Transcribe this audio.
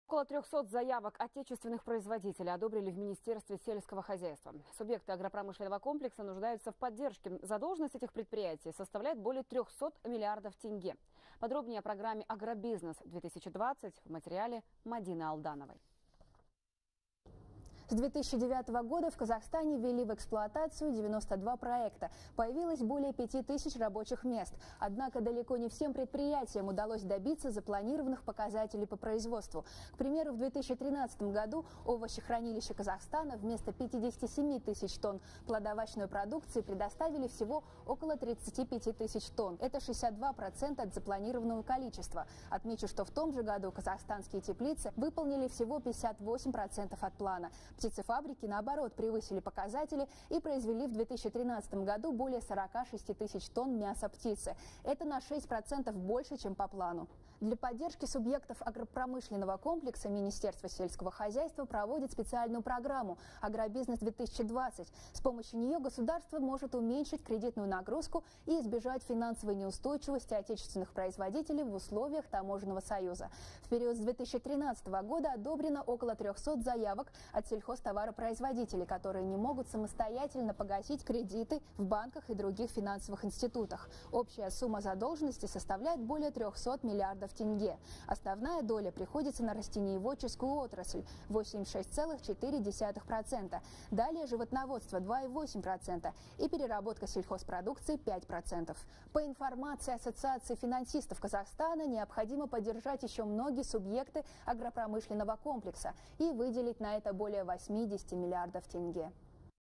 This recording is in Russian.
Около 300 заявок отечественных производителей одобрили в Министерстве сельского хозяйства. Субъекты агропромышленного комплекса нуждаются в поддержке. Задолженность этих предприятий составляет более 300 миллиардов тенге. Подробнее о программе «Агробизнес-2020» в материале Мадины Алдановой. С 2009 года в Казахстане ввели в эксплуатацию 92 проекта. Появилось более 5000 рабочих мест. Однако далеко не всем предприятиям удалось добиться запланированных показателей по производству. К примеру, в 2013 году овощехранилища Казахстана вместо 57 тысяч тонн плодоовощной продукции предоставили всего около 35 тысяч тонн. Это 62% от запланированного количества. Отмечу, что в том же году казахстанские теплицы выполнили всего 58% от плана. Птицефабрики, наоборот, превысили показатели и произвели в 2013 году более 46 тысяч тонн мяса птицы. Это на 6% больше, чем по плану. Для поддержки субъектов агропромышленного комплекса Министерство сельского хозяйства проводит специальную программу «Агробизнес-2020». С помощью нее государство может уменьшить кредитную нагрузку и избежать финансовой неустойчивости отечественных производителей в условиях таможенного союза. В период с 2013 года одобрено около 300 заявок от сельхозтоваропроизводителей, которые не могут самостоятельно погасить кредиты в банках и других финансовых институтах. Общая сумма задолженности составляет более 300 миллиардов тенге. Основная доля приходится на растениеводческую отрасль – 86,4%. Далее животноводство – 2,8% и переработка сельхозпродукции – 5%. По информации Ассоциации финансистов Казахстана, необходимо поддержать еще многие субъекты агропромышленного комплекса и выделить на это более 80 миллиардов тенге.